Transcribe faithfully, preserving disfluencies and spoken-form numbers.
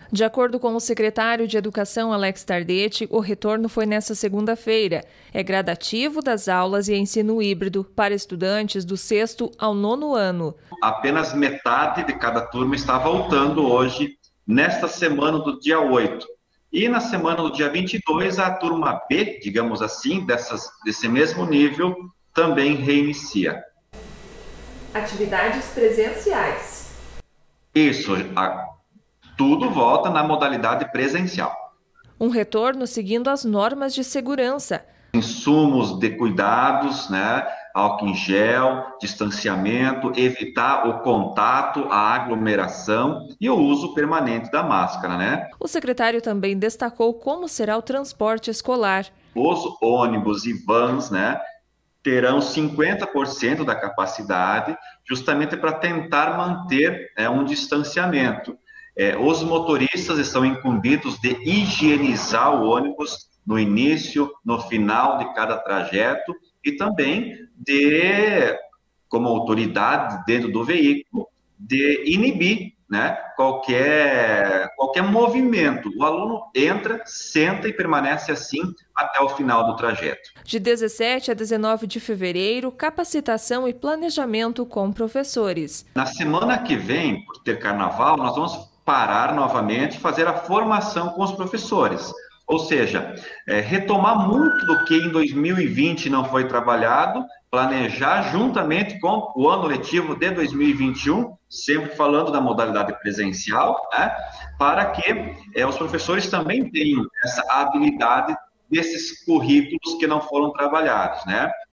De acordo com o secretário de Educação, Alex Tardetti, o retorno foi nesta segunda-feira. É gradativo das aulas e ensino híbrido para estudantes do sexto ao nono ano. Apenas metade de cada turma está voltando hoje, nesta semana do dia oito. E na semana do dia vinte e dois, a turma B, digamos assim, dessas, desse mesmo nível, também reinicia. Atividades presenciais. Isso, a, tudo volta na modalidade presencial. Um retorno seguindo as normas de segurança. Insumos de cuidados, né? Álcool em gel, distanciamento, evitar o contato, a aglomeração e o uso permanente da máscara, né? O secretário também destacou como será o transporte escolar. Os ônibus e vans, né, terão cinquenta por cento da capacidade, justamente para tentar manter é, um distanciamento. É, os motoristas estão incumbidos de higienizar o ônibus no início, no final de cada trajeto e também de, como autoridade dentro do veículo, de inibir, né, qualquer, qualquer movimento. O aluno entra, senta e permanece assim até o final do trajeto. De dezessete a dezenove de fevereiro, capacitação e planejamento com professores. Na semana que vem, por ter carnaval, nós vamos parar novamente e fazer a formação com os professores. Ou seja, é, retomar muito do que em dois mil e vinte não foi trabalhado, planejar juntamente com o ano letivo de dois mil e vinte e um, sempre falando da modalidade presencial, né, para que é, os professores também tenham essa habilidade desses currículos que não foram trabalhados, né?